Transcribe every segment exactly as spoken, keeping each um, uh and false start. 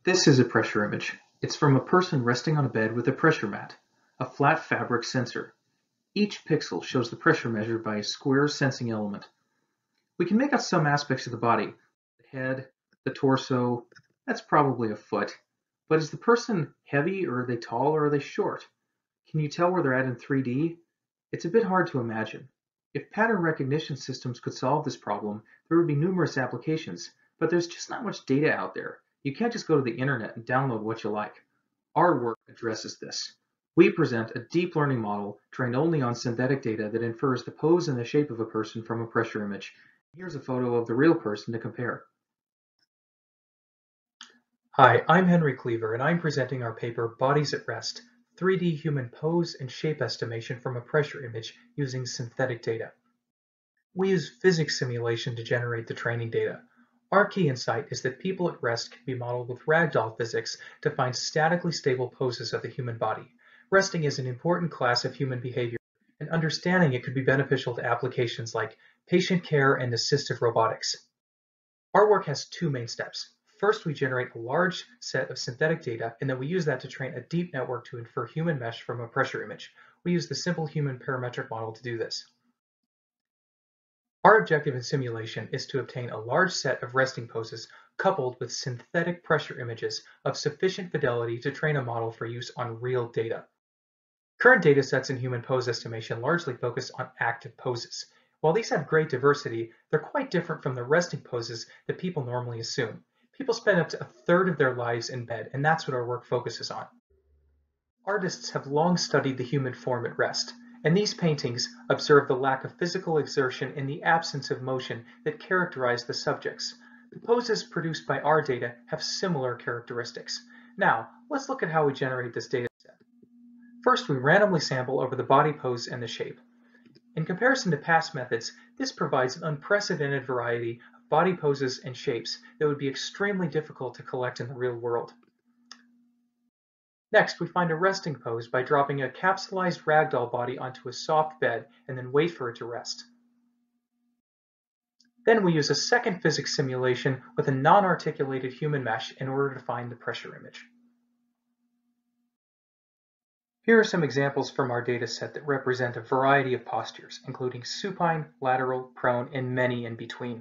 This is a pressure image. It's from a person resting on a bed with a pressure mat, a flat fabric sensor. Each pixel shows the pressure measured by a square sensing element. We can make out some aspects of the body. The head, the torso, that's probably a foot. But is the person heavy, or are they tall, or are they short? Can you tell where they're at in three D? It's a bit hard to imagine. If pattern recognition systems could solve this problem, there would be numerous applications, but there's just not much data out there. You can't just go to the internet and download what you like. Our work addresses this. We present a deep learning model trained only on synthetic data that infers the pose and the shape of a person from a pressure image. Here's a photo of the real person to compare. Hi, I'm Henry Cleaver, and I'm presenting our paper, Bodies at Rest, three D Human Pose and Shape Estimation from a Pressure Image using Synthetic Data. We use physics simulation to generate the training data. Our key insight is that people at rest can be modeled with ragdoll physics to find statically stable poses of the human body. Resting is an important class of human behavior, and understanding it could be beneficial to applications like patient care and assistive robotics. Our work has two main steps. First, we generate a large set of synthetic data, and then we use that to train a deep network to infer human mesh from a pressure image. We use the simple human parametric model to do this. Our objective in simulation is to obtain a large set of resting poses coupled with synthetic pressure images of sufficient fidelity to train a model for use on real data. Current data sets in human pose estimation largely focus on active poses. While these have great diversity, they're quite different from the resting poses that people normally assume. People spend up to a third of their lives in bed, and that's what our work focuses on. Artists have long studied the human form at rest, and these paintings observe the lack of physical exertion in the absence of motion that characterize the subjects. The poses produced by our data have similar characteristics. Now, let's look at how we generate this data set. First, we randomly sample over the body pose and the shape. In comparison to past methods, this provides an unprecedented variety of body poses and shapes that would be extremely difficult to collect in the real world. Next, we find a resting pose by dropping a capsulized ragdoll body onto a soft bed and then wait for it to rest. Then we use a second physics simulation with a non-articulated human mesh in order to find the pressure image. Here are some examples from our data set that represent a variety of postures, including supine, lateral, prone, and many in between.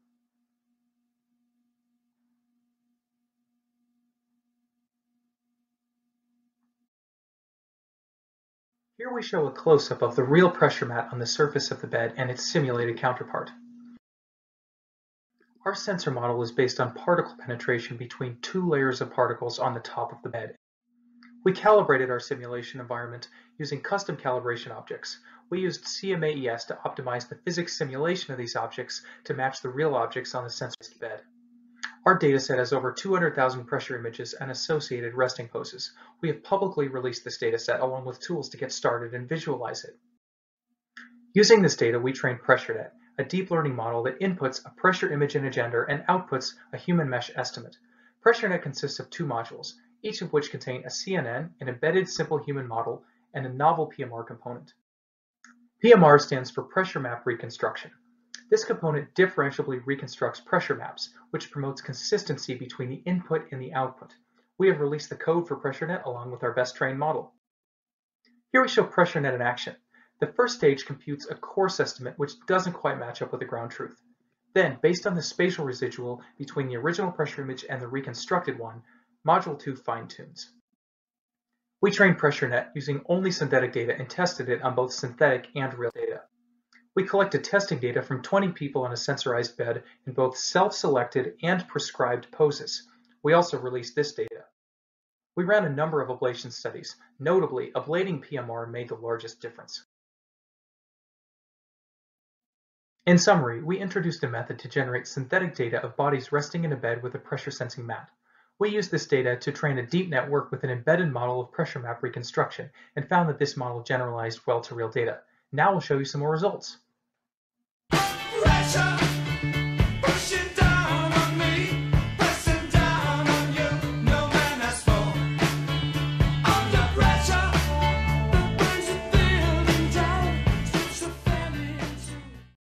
Here we show a close-up of the real pressure mat on the surface of the bed and its simulated counterpart. Our sensor model is based on particle penetration between two layers of particles on the top of the bed. We calibrated our simulation environment using custom calibration objects. We used C M A E S to optimize the physics simulation of these objects to match the real objects on the sensorized bed. Our dataset has over two hundred thousand pressure images and associated resting poses. We have publicly released this dataset along with tools to get started and visualize it. Using this data, we trained PressureNet, a deep learning model that inputs a pressure image in a gender and outputs a human mesh estimate. PressureNet consists of two modules, each of which contain a C N N, an embedded simple human model, and a novel P M R component. P M R stands for Pressure Map Reconstruction. This component differentiably reconstructs pressure maps, which promotes consistency between the input and the output. We have released the code for PressureNet along with our best trained model. Here we show PressureNet in action. The first stage computes a coarse estimate which doesn't quite match up with the ground truth. Then, based on the spatial residual between the original pressure image and the reconstructed one, Module two fine-tunes. We trained PressureNet using only synthetic data and tested it on both synthetic and real data. We collected testing data from twenty people on a sensorized bed in both self-selected and prescribed poses. We also released this data. We ran a number of ablation studies. Notably, ablating P M R made the largest difference. In summary, we introduced a method to generate synthetic data of bodies resting in a bed with a pressure sensing mat. We used this data to train a deep network with an embedded model of pressure map reconstruction and found that this model generalized well to real data. Now we'll show you some more results.